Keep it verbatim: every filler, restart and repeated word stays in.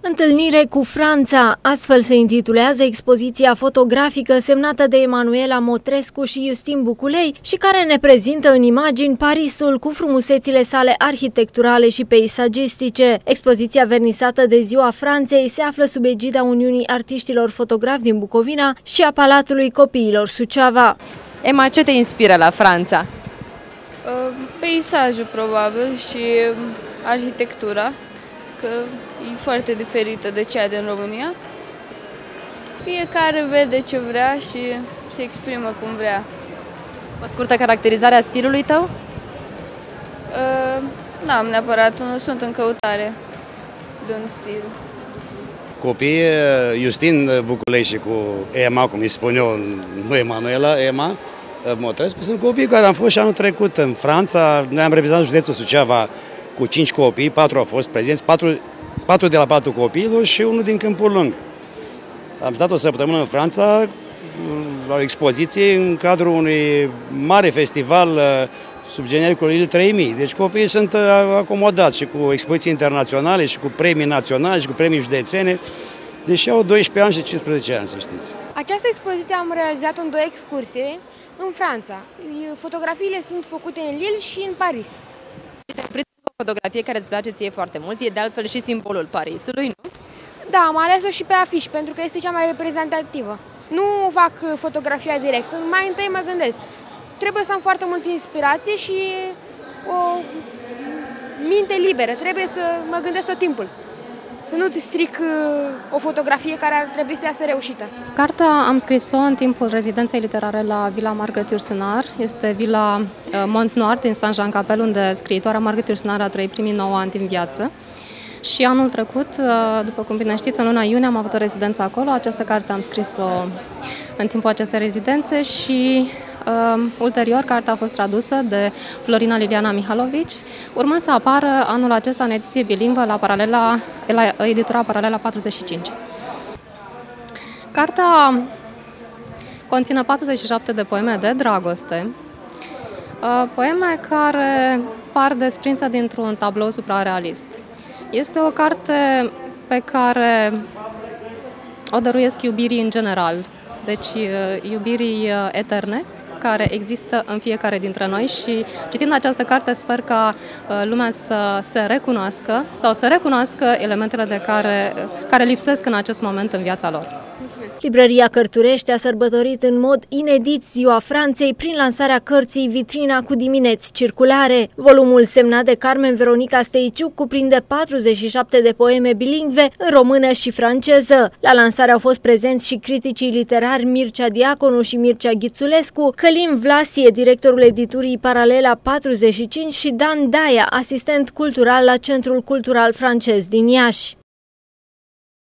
Întâlnire cu Franța, astfel se intitulează expoziția fotografică semnată de Emanuela Motrescu și Justin Buculei și care ne prezintă în imagini Parisul cu frumusețile sale arhitecturale și peisagistice. Expoziția vernisată de Ziua Franței se află sub egida Uniunii Artiștilor Fotografi din Bucovina și a Palatului Copiilor Suceava. Emma, ce te inspiră la Franța? Peisajul, probabil, și arhitectura, că e foarte diferită de cea din România. Fiecare vede ce vrea și se exprimă cum vrea. O scurtă caracterizare a stilului tău? Uh, N-am neapărat, nu sunt în căutare de un stil. Copiii, Justin Buculei și cu Emma, cum îi spun eu, nu Emanuela, Emma Motrescu, sunt copii care am fost și anul trecut în Franța. Noi am reprezentat județul Suceava cu cinci copii, patru au fost prezenți, patru, patru de la patru copii și unul din Câmpul Lung. Am stat o săptămână în Franța la o expoziție în cadrul unui mare festival sub genericul I L trei mii. Deci copiii sunt acomodați și cu expoziții internaționale și cu premii naționale și cu premii județene, deși au doisprezece ani și cincisprezece ani, să știți. Această expoziție am realizat-o în două excursii în Franța. Fotografiile sunt făcute în Lille și în Paris. O fotografie care îți place ție foarte mult, e de altfel și simbolul Parisului, nu? Da, am ales-o și pe afiș, pentru că este cea mai reprezentativă. Nu fac fotografia direct, mai întâi mă gândesc. Trebuie să am foarte multă inspirație și o minte liberă, trebuie să mă gândesc tot timpul. Să nu-ți stric o fotografie care ar trebui să iasă reușită. Cartea am scris-o în timpul rezidenței literare la Villa Marguerite Yourcenar. Este Villa Mont-Noir din Saint-Jean-Capelle, unde scriitoarea Marguerite Yourcenar a trăit primii nouă ani din viață. Și anul trecut, după cum bine știți, în luna iunie am avut o rezidență acolo. Această carte am scris-o în timpul acestei rezidențe și uh, ulterior cartea a fost tradusă de Florina Liliana Mihalovici, urmând să apară anul acesta în ediție bilingvă la, paralela, la editura Paralela patruzeci și cinci. Cartea conține patruzeci și șapte de poeme de dragoste, uh, poeme care par desprinse dintr-un tablou suprarealist. Este o carte pe care o dăruiesc iubirii în general, deci iubirii eterne, care există în fiecare dintre noi și citind această carte sper ca lumea să se recunoască sau să recunoască elementele de care, care lipsesc în acest moment în viața lor. Librăria Cărturești a sărbătorit în mod inedit Ziua Franței prin lansarea cărții Vitrina cu dimineți circulare. Volumul semnat de Carmen Veronica Steiciuc cuprinde patruzeci și șapte de poeme bilingve în română și franceză. La lansare au fost prezenți și criticii literari Mircea Diaconu și Mircea Ghițulescu, Călin Vlasie, directorul editurii Paralela patruzeci și cinci și Dan Daia, asistent cultural la Centrul Cultural Francez din Iași.